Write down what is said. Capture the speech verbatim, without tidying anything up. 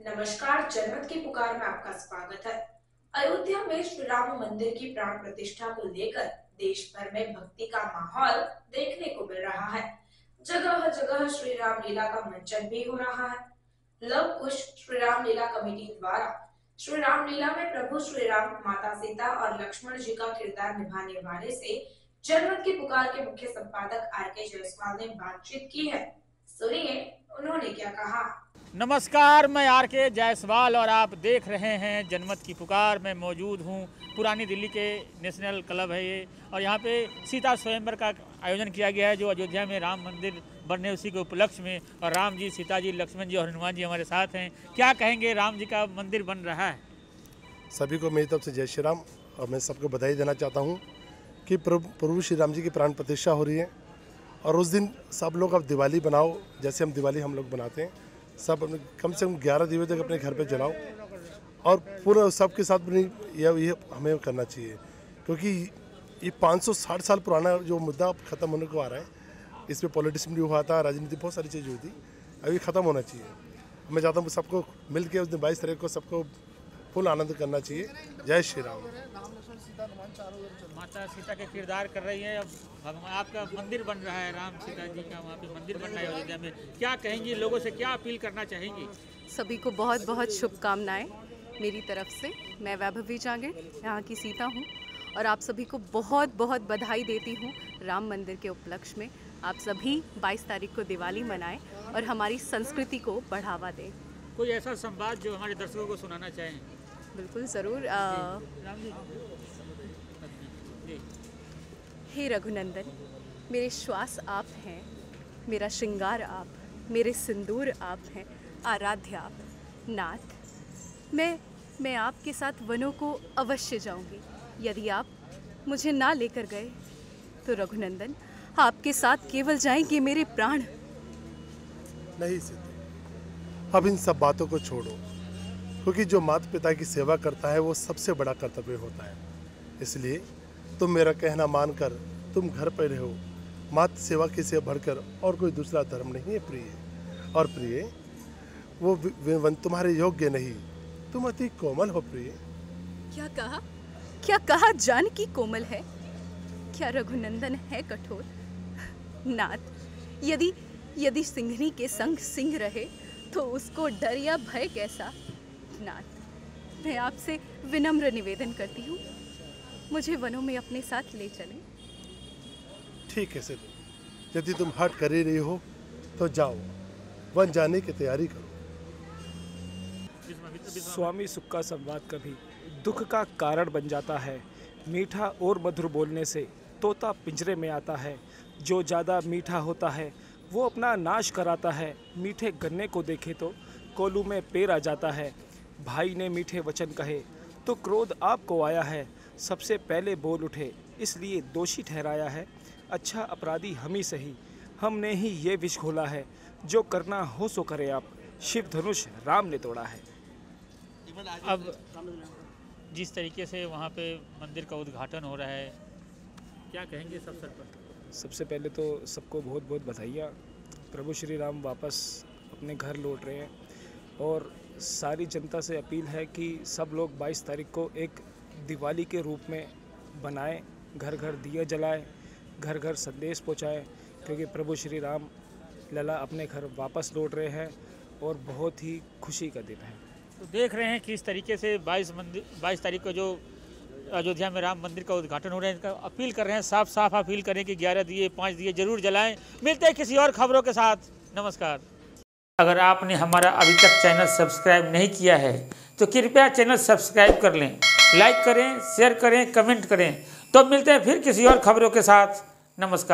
नमस्कार, जनमत की पुकार में आपका स्वागत है। अयोध्या में श्री राम मंदिर की प्राण प्रतिष्ठा को लेकर देश भर में भक्ति का माहौल देखने को मिल रहा है। जगह जगह श्री राम लीला का मंचन भी हो रहा है। लव कुश श्री राम लीला कमेटी द्वारा श्री राम लीला में प्रभु श्री राम, माता सीता और लक्ष्मण जी का किरदार निभाने वाले से जनमत की पुकार के मुख्य संपादक आर के जायसवाल ने बातचीत की है। सुनिए उन्होंने क्या कहा। नमस्कार, मैं आर के जायसवाल और आप देख रहे हैं जनमत की पुकार। मैं मौजूद हूं पुरानी दिल्ली के नेशनल क्लब है ये, और यहाँ पे सीता स्वयंवर का आयोजन किया गया है जो अयोध्या में राम मंदिर बनने उसी के उपलक्ष्य में। और राम जी, सीता जी, लक्ष्मण जी और हनुमान जी हमारे साथ हैं। क्या कहेंगे, राम जी का मंदिर बन रहा है। सभी को मेरी तरफ से जय श्री राम। और मैं सबको बधाई देना चाहता हूँ कि प्रभु प्रभु श्री राम जी की प्राण प्रतिष्ठा हो रही है। और उस दिन सब लोग अब दिवाली बनाओ, जैसे हम दिवाली हम लोग बनाते हैं, सब कम से कम ग्यारह दिवस तक अपने घर पे जलाओ। और पूरा सबके साथ ये ये हमें करना चाहिए, क्योंकि ये पाँच सौ साठ साल पुराना जो मुद्दा ख़त्म होने को आ रहा है, इसमें पॉलिटिक्स भी हुआ था, राजनीति, बहुत सारी चीज़ हुई थी, अभी ख़त्म होना चाहिए। मैं चाहता हूँ सबको मिल के उस दिन बाईस तारीख को सबको फुल आनंद करना चाहिए। जय श्री राम। माता सीता के किरदार कर रही है। अब आपका मंदिर बन रहा है, राम सीता जी का वहाँ पे मंदिर बन रहा है अयोध्या में। क्या कहेंगी, लोगों से क्या अपील करना चाहेंगी। सभी को बहुत बहुत शुभकामनाएं मेरी तरफ से। मैं वैभवी जांगिड़ यहाँ की सीता हूँ और आप सभी को बहुत बहुत बधाई देती हूँ राम मंदिर के उपलक्ष्य में। आप सभी बाईस तारीख को दिवाली मनाएं और हमारी संस्कृति को बढ़ावा दें। कोई ऐसा संवाद जो हमारे दर्शकों को सुनाना चाहें। बिल्कुल ज़रूर। हे रघुनंदन, मेरे श्वास आप हैं, मेरा श्रृंगार आप, मेरे सिंदूर आप हैं, आराध्य आप, नाथ। मैं मैं आपके साथ वनों को अवश्य जाऊंगी। यदि आप मुझे ना लेकर गए तो रघुनंदन, आपके साथ केवल जाएंगे मेरे प्राण। नहीं सीते, अब इन सब बातों को छोड़ो, क्योंकि जो माता पिता की सेवा करता है वो सबसे बड़ा कर्तव्य होता है। इसलिए तुम मेरा कहना मानकर तुम घर पर रहो। मात सेवा की से बढ़कर और कोई दूसरा धर्म नहीं है प्रिय। और प्रिय, वो तुम्हारे योग्य नहीं, तुम अति कोमल हो प्रिय। क्या कहा क्या कहा जानकी कोमल है? क्या रघुनंदन है कठोर? नाथ, यदि यदि सिंहनी के संग सिंह रहे तो उसको डर या भय कैसा? नाथ, मैं आपसे विनम्र निवेदन करती हूँ, मुझे वनों में अपने साथ ले चलें। ठीक है सिद्धू, यदि तुम हट कर ही रही हो तो जाओ, वन जाने की तैयारी करो। स्वामी सुख का संवाद कभी दुख का कारण बन जाता है। मीठा और मधुर बोलने से तोता पिंजरे में आता है। जो ज़्यादा मीठा होता है वो अपना नाश कराता है। मीठे गन्ने को देखे तो कोलू में पेर आ जाता है। भाई ने मीठे वचन कहे तो क्रोध आपको आया है। सबसे पहले बोल उठे इसलिए दोषी ठहराया है। अच्छा अपराधी हम ही सही, हमने ही ये विष घोला है। जो करना हो सो करे आप, शिव धनुष राम ने तोड़ा है। अब जिस तरीके से वहाँ पे मंदिर का उद्घाटन हो रहा है, क्या कहेंगे सब अवसर पर। सबसे पहले तो सबको बहुत बहुत बधाइयाँ। प्रभु श्री राम वापस अपने घर लौट रहे हैं और सारी जनता से अपील है कि सब लोग बाईस तारीख को एक दिवाली के रूप में बनाएं, घर घर दिए जलाएं, घर घर संदेश पहुंचाएं, क्योंकि प्रभु श्री राम लला अपने घर वापस लौट रहे हैं और बहुत ही खुशी का दिन है। तो देख रहे हैं कि इस तरीके से बाईस मंदिर बाईस तारीख को जो अयोध्या में राम मंदिर का उद्घाटन हो रहा है, इसका अपील कर रहे हैं, साफ साफ अपील करें कि ग्यारह दिए पाँच दिए जरूर जलाएं। मिलते हैं किसी और खबरों के साथ। नमस्कार। अगर आपने हमारा अभी तक चैनल सब्सक्राइब नहीं किया है तो कृपया चैनल सब्सक्राइब कर लें, लाइक करें, शेयर करें, कमेंट करें। तो मिलते हैं फिर किसी और खबरों के साथ। नमस्कार।